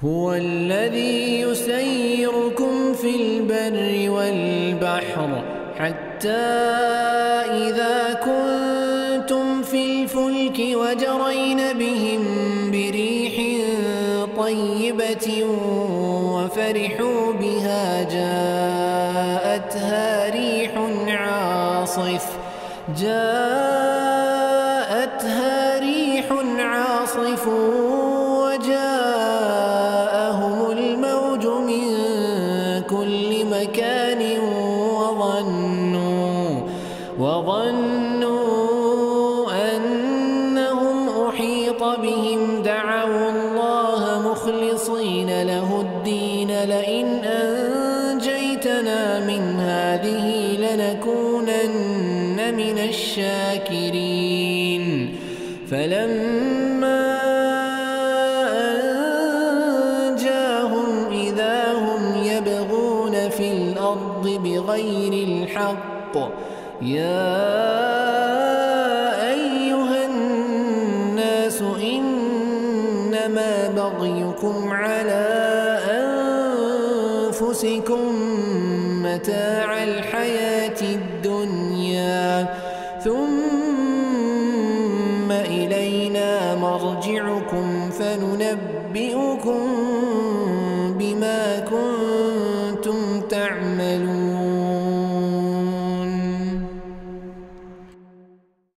هو الذي يسيركم في البر والبحر حتى إذا كنتم في الفلك وجرين بهم بريح طيبة وفرحوا بها جاءتها ريح عاصف وجاءهم الموج من كل مكان وظنوا أنهم أحيط بهم دعوا الله مخلصين له الدين لئن أنجيتنا من هذه لنكونن من الشاكرين فلما أنجاهم إذا هم يبغون في الأرض بغير الحق يا أيها الناس إنما بغيكم على أنفسكم متاع الحياة الدنيا ثم إلينا مرجعكم فننبئكم بما كنتم